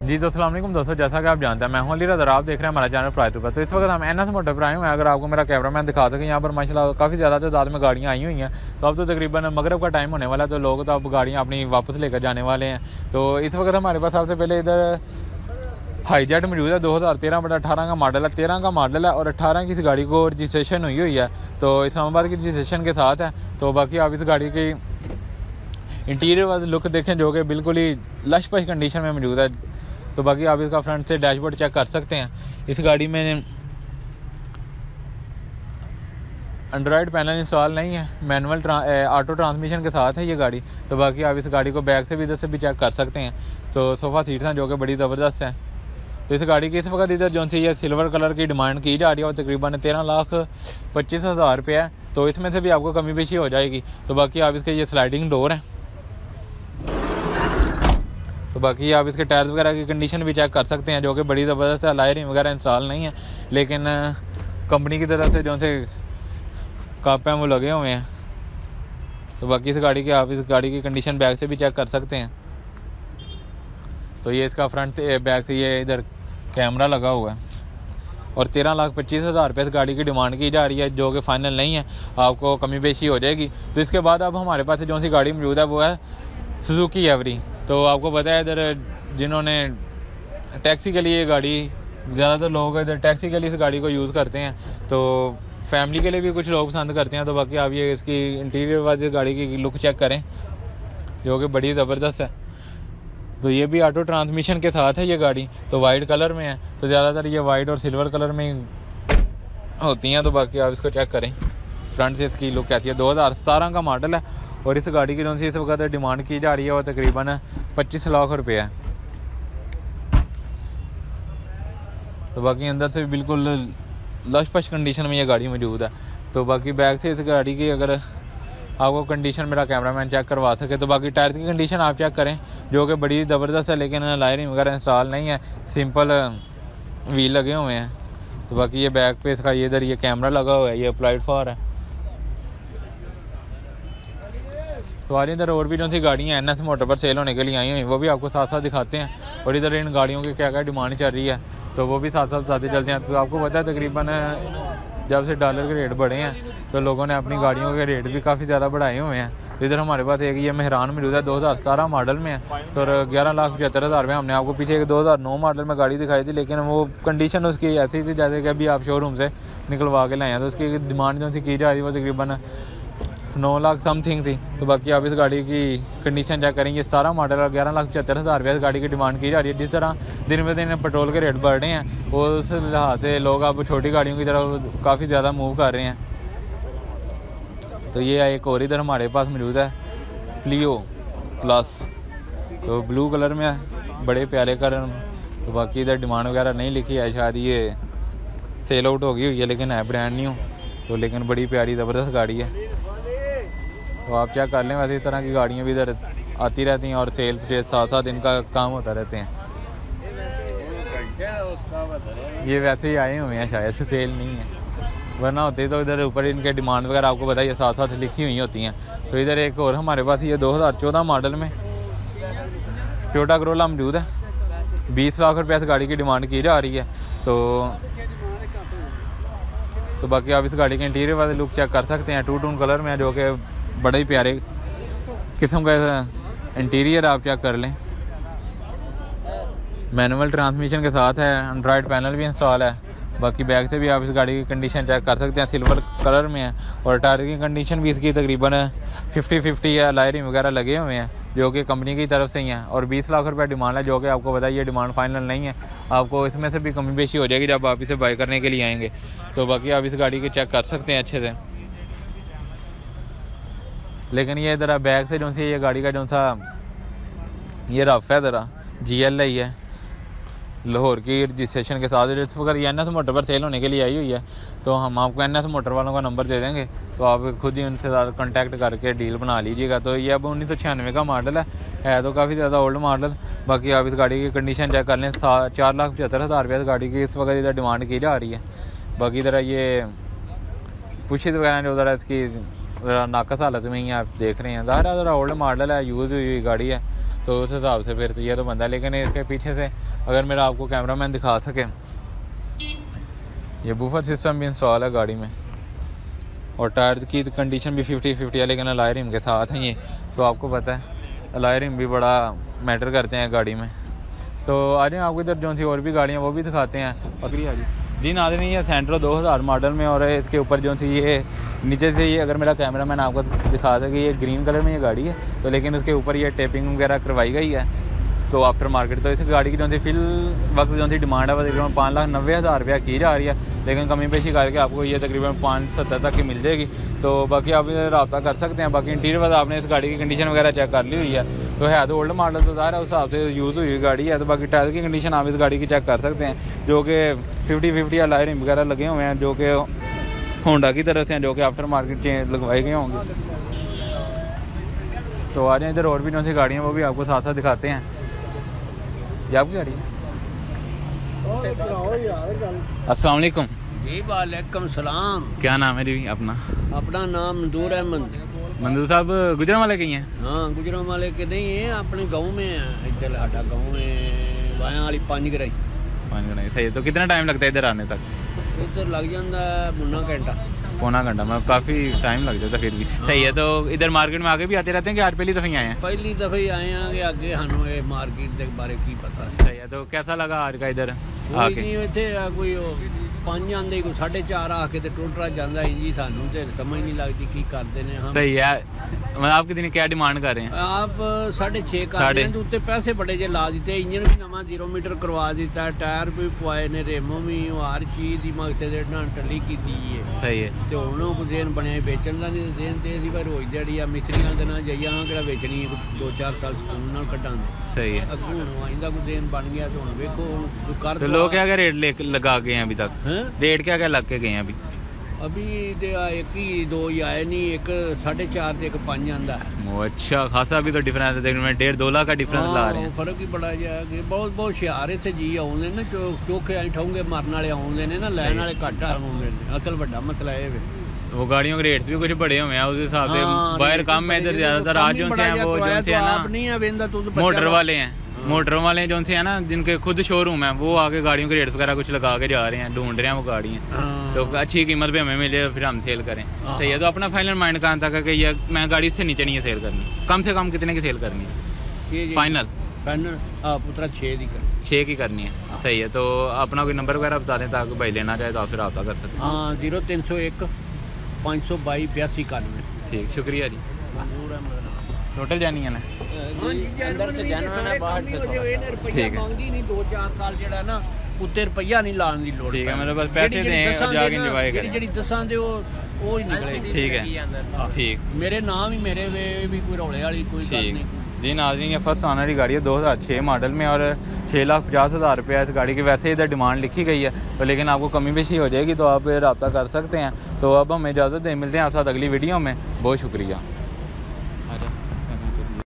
जी तो अस्सलाम वालेकुम दोस्तों, जैसा कि आप जानते हैं मैं हूं अली रज़ा, आप देख रहे हैं हमारा चैनल प्राइस पर। तो इस वक्त हम एनएस मोटर पर आए हुए हैं। अगर आपको मेरा कैमरामैन दिखा सके, यहाँ पर माशाल्लाह काफ़ी ज़्यादा तादाद में गाड़ियाँ आई हुई हैं। तो अब तो तकरीबन मगरब का टाइम होने वाला है, तो लोग तो अब गाड़ियाँ अपनी वापस लेकर जाने वाले हैं। तो इस वक्त हमारे पास सबसे पहले इधर हाईजेट मौजूद है। 2013 बटा 18 का मॉडल है, 13 का मॉडल है और 18 की इस गाड़ी को रजिस्ट्रेशन हुई है। तो इस्लामाबाद की रजिस्ट्रेशन के साथ है। तो बाकी आप इस गाड़ी की इंटीरियर वाली लुक देखें जो कि बिल्कुल ही लश पश कंडीशन में मौजूद है। तो बाकी आप इसका फ्रंट से डैशबोर्ड चेक कर सकते हैं। इस गाड़ी में एंड्रॉयड पैनल इंस्टॉल नहीं है, मैनुअल ऑटो ट्रांसमिशन के साथ है ये गाड़ी। तो बाकी आप इस गाड़ी को बैक से भी इधर से भी चेक कर सकते हैं। तो सोफ़ा सीट्स हैं जो कि बड़ी ज़बरदस्त हैं। तो इस गाड़ी की इस वक्त इधर जो सी ये सिल्वर कलर की डिमांड की जा रही है और तकरीबन 13,25,000 रुपये है। तो इसमें से भी आपको कमी पेशी हो जाएगी। तो बाकी आप इसके ये स्लाइडिंग डोर हैं। तो बाकी आप इसके टायर्स वगैरह की कंडीशन भी चेक कर सकते हैं जो कि बड़ी ज़बरदस्त है। लायरिंग वगैरह इंस्टॉल नहीं है, लेकिन कंपनी की तरफ से जो से काप हैं वो लगे हुए हैं। तो बाकी इस गाड़ी की आप इस गाड़ी की कंडीशन बैक से भी चेक कर सकते हैं। तो ये इसका फ्रंट से बैक से ये इधर कैमरा लगा हुआ है और 13,25,000 रुपये इस गाड़ी की डिमांड की जा रही है, जो कि फाइनल नहीं है, आपको कमी पेशी हो जाएगी। तो इसके बाद अब हमारे पास जो सी गाड़ी मौजूद है वो है सुजुकी एवरी। तो आपको पता है इधर जिन्होंने टैक्सी के लिए गाड़ी, ज़्यादातर लोग इधर टैक्सी के लिए इस गाड़ी को यूज़ करते हैं। तो फैमिली के लिए भी कुछ लोग पसंद करते हैं। तो बाकी आप ये इसकी इंटीरियर वाली गाड़ी की लुक चेक करें जो कि बड़ी ज़बरदस्त है। तो ये भी ऑटो ट्रांसमिशन के साथ है ये गाड़ी। तो वाइट कलर में है, तो ज़्यादातर ये वाइट और सिल्वर कलर में होती हैं। तो बाकी आप इसको चेक करें, फ्रंट से इसकी लुक कैसी है। 2017 का मॉडल है और इस गाड़ी की जो सी इस वक्त डिमांड की जा रही है वो तकरीबन 25 लाख रुपये है। तो बाकी अंदर से बिल्कुल लश पश कंडीशन में ये गाड़ी मौजूद है। तो बाकी बैक से इस गाड़ी की अगर आपको कंडीशन मेरा कैमरामैन चेक करवा सके, तो बाकी टायर की कंडीशन आप चेक करें जो कि बड़ी ज़बरदस्त है, लेकिन लायरिंग वगैरह इंस्टॉल नहीं है, सिंपल व्हील लगे हुए हैं। तो बाकी ये बैक पे इसका ये इधर ये कैमरा लगा हुआ है, ये अप्लाइड फॉर है। तो आज इधर और भी जो सी गाड़ियाँ एनएस मोटर पर सेल होने के लिए आई हुई वो भी आपको साथ साथ दिखाते हैं और इधर इन गाड़ियों की क्या क्या डिमांड चल रही है तो वो भी साथ साथ बताते चलते हैं। तो आपको पता है तकरीबन जब से डॉलर के रेट बढ़े हैं तो लोगों ने अपनी गाड़ियों के रेट भी काफ़ी ज़्यादा बढ़ाए हुए हैं। तो इधर हमारे पास एक ये मेहरान मौजूद है, 2017 मॉडल में है। तो 11,75,000 रुपये। हमने आपको पीछे एक 2009 मॉडल में गाड़ी दिखाई थी, लेकिन वो कंडीशन उसकी ऐसी थी जैसे कि अभी आप शोरूम से निकलवा के लाए हैं। तो उसकी डिमांड जो सी की जा रही है वो तकरीबन 9 लाख समथिंग थी। तो बाकी आप इस गाड़ी की कंडीशन चेक करेंगे। 17 मॉडल और 11,75,000 रुपये इस गाड़ी की डिमांड की जा रही है। जिस तरह दिन ब दिन पेट्रोल के रेट बढ़ रहे हैं वो उस लिहाज से लोग अब छोटी गाड़ियों की तरफ काफ़ी ज़्यादा मूव कर रहे हैं। तो ये एक और इधर हमारे पास मौजूद है क्लियो प्लस, तो ब्लू कलर में है, बड़े प्यारे कलर में। तो बाकी इधर डिमांड वगैरह नहीं लिखी है, शायद ये सेल आउट हो गई हुई है, लेकिन है ब्रांड न्यू। तो लेकिन बड़ी प्यारी ज़बरदस्त गाड़ी है। तो आप चेक कर लें, वैसे इस तरह की गाड़ियाँ भी इधर आती रहती हैं और सेल के साथ साथ इनका काम होता रहते हैं। ये वैसे ही आए हुए हैं, शायद सेल नहीं है, वरना होते तो इधर ऊपर इनके डिमांड वगैरह आपको बताइए साथ साथ लिखी हुई होती हैं। तो इधर एक और हमारे पास ये 2014 मॉडल में टोयोटा करोला मौजूद है। 20 लाख रुपये इस गाड़ी की डिमांड की जा रही है। तो बाकी आप इस गाड़ी के इंटीरियर वाले लुक चेक कर सकते हैं। टू टोन कलर में है जो कि बड़े ही प्यारे किस्म का इंटीरियर आप चेक कर लें। मैनुअल ट्रांसमिशन के साथ है, एंड्रॉयड पैनल भी इंस्टॉल है। बाकी बैक से भी आप इस गाड़ी की कंडीशन चेक कर सकते हैं, सिल्वर कलर में है और टायर की कंडीशन भी इसकी तकरीबन 50-50 है। लायरिंग वगैरह लगे हुए हैं जो कि कंपनी की तरफ से ही हैं और 20 लाख रुपये डिमांड है, जो कि आपको बताइए डिमांड फाइनल नहीं है, आपको इसमें से भी कमी पेशी हो जाएगी जब आप इसे बाय करने के लिए आएंगे। तो बाकी आप इस गाड़ी की चेक कर सकते हैं अच्छे से। लेकिन ये ज़रा बैक से जो सी ये गाड़ी का जो सा ये रफ है, ज़रा GLI है, लाहौर की रजिस्ट्रेशन के साथ। इस वक्त ये एनएस मोटर पर सेल होने के लिए आई हुई है। तो हम आपको एनएस मोटर वालों का नंबर दे देंगे, तो आप खुद ही उनसे कांटेक्ट करके डील बना लीजिएगा। तो ये अब 1996 का मॉडल है तो काफ़ी ज़्यादा ओल्ड मॉडल। बाकी आप इस गाड़ी की कंडीशन चेक कर लें। 4,75,000 रुपये इस गाड़ी की इस वक्त इधर डिमांड की जा रही है। बाकी ज़रा ये पुशिस वगैरह जो ज़रा इसकी नाकस हालत में ही आप देख रहे हैं। ज़रा ओल्ड मॉडल है, यूज़ हुई गाड़ी है। तो उस हिसाब से फिर ये तो बनता है। लेकिन इसके पीछे से अगर मेरा आपको कैमरामैन दिखा सके, ये बूफर सिस्टम भी इंस्टॉल है गाड़ी में और टायर की कंडीशन भी 50-50 है, लेकिन अलॉय रिम के साथ हैं ये। तो आपको पता है अलॉय रिम भी बड़ा मैटर करते हैं गाड़ी में। तो आ जाए आपको इधर जो सी और भी गाड़ियाँ वो भी दिखाते हैं। और जी नाज़रीन, ये सेंट्रो 2000 मॉडल में और इसके ऊपर जो सी ये नीचे से ये अगर मेरा कैमरामैन आपको दिखा सके, ये ग्रीन कलर में ये गाड़ी है। तो लेकिन उसके ऊपर ये टेपिंग वगैरह करवाई गई है तो आफ्टर मार्केट। तो इस गाड़ी की जो सी फिल वक्त जो सी डिमांड है वो तकरीबन 5,90,000 रुपया की जा रही है, लेकिन कमी पेशी करके आपको ये तकरीबन 570 तक की मिल जाएगी। तो बाकी आप रब्ता कर सकते हैं। बाकी इंटीरियर वगैरह आपने इस गाड़ी की कंडीशन वगैरह चेक कर ली हुई है। तो है तो ओल्ड मॉडल तो ज़ाहिर है उस हिसाब से यूज़ हुई गाड़ी है। तो बाकी टायर की कंडीशन आप इस गाड़ी की चेक कर सकते हैं, जो कि 50-50 अलॉय रिम वगैरह लगे हुए हैं, जो कि होंडा की तरफ से हैं, जो कि आफ्टर मार्केट चेंज लगवाए गए होंगे। तो आ जाए इधर और भी जो सी गाड़ियाँ वो भी आपको साथ साथ दिखाते हैं। ये आपकी गाड़ी है? अस्सलाम वालेकुम। जी वालेकुम सलाम। क्या नाम है जी अपना? अपना नाम मंजूर अहमद। मंजूर साहब गुजरांवाले के ही हैं? हाँ, गुजरांवाले के नहीं है, अपने गाँव में है। इधर साडा गाँव में वाया वाली 5 गराई। 5 गराई सही है। तो कितना टाइम लगता है इधर आने तक? इधर लग जाता है पौना घंटा मतलब काफ़ी टाइम लग जाता फिर भी। सही है। तो इधर मार्केट में आगे भी आते रहते हैं कि आज पहली दफ़ा ही आए हैं? पहली दफ़ा ही आए हैं कि आगे हमें ये मार्केट के बारे की पता है। सही है। तो कैसा लगा आज का इधर आके? इतने कोई 5 आंदे कोई 4.5 आके तो टोटरा जाता है जी, सानू तो समझ नहीं लगती की करते हैं हम। सही है। मतलब आप कितनी क्या डिमांड कर रहे हैं? आप 6.5 कर रहे हैं तो उत्ते पैसे बड़े जे ला दिते, इंजन भी नवा 0 मीटर करवा दिता, टायर भी पवाए ने, रेमो भी, हर चीज़ की मकसद टली की है। सही है। तो हूँ कुछ देन बनया बेचन का नहीं, देन तो अभी रोज दिहाड़ी आ मिस्त्रियों के ना जाइए हाँ कि बेचनी है 2-4 साल स्कूल कटा। सही है। अगू हूँ आइंदा कुछ देन बन गया तो हूँ वेखो कर। तो लोग क्या क्या रेट लगा गए हैं अभी तक? रेट क्या क्या लग के गए हैं अभी? अभी तो एक ही 2 ही आए नहीं, एक 4.5 एक 5 आंदा है। अच्छा खासा अभी तो डिफरेंस है, 1.5-2 लाख का डिफरेंस ला रहे हैं। फर्क ही बड़ा जाए। बहुत शहर इतने जी आते ना, चोखे आई ठोंगे मारने वाले आते हैं ना, लैन वाले घट आते हैं। असल बड़ा मसला है वो गाड़ियों के रेट्स भी कुछ बड़े हुए हैं उस हिसाब से। बाहर कम है इधर ज्यादातर। आज जो है वो जो है ना मोटर वाले हैं, मोटर वाले जो है ना जिनके खुद शोरूम है, वो आगे गाड़ियों के रेट्स वगैरह कुछ लगा के जा रहे हैं, ढूंढ रहे हैं वो गाड़ियाँ तो अच्छी कीमत पे हमें मिले फिर हम सेल करें। सही है। तो अपना फाइनल माइंड कहाँ तक है कि ये मैं गाड़ी से नीचे नहीं है सेल करनी? कम से कम कितने की सेल करनी है फाइनल? पुत्रा 6 की करनी है। सही है। तो अपना कोई नंबर वगैरह बता दें ताकि भाई लेना चाहे तो आपसे रब्ता कर सकें। हाँ, 0301 522 8291। ठीक, शुक्रिया जी। टोटल जानी है ना? अंदर से जाना है, बाहर से ठीक है। मांगदी नहीं 2-4 साल जेड़ा ना उत्ते रुपया नहीं लाने की लोड़। ठीक है, मतलब बस पैसे दें और जाके एंजॉय करें। जेडी दसां दे वो ही निकलेगी। ठीक है। ठीक, मेरे नाम ही मेरे वे भी कोई रौले वाली कोई बात नहीं। जी नाज़रीन, ये फर्स्ट ऑनर की गाड़ी है 2006 मॉडल में और 6,50,000 रुपया इस गाड़ी की वैसे इधर डिमांड लिखी गई है। तो लेकिन आपको कमी पेशी हो जाएगी तो आप रब्ता कर सकते हैं। तो अब हमें इजाज़त दें, मिलते हैं आप साथ अगली वीडियो में। बहुत शुक्रिया।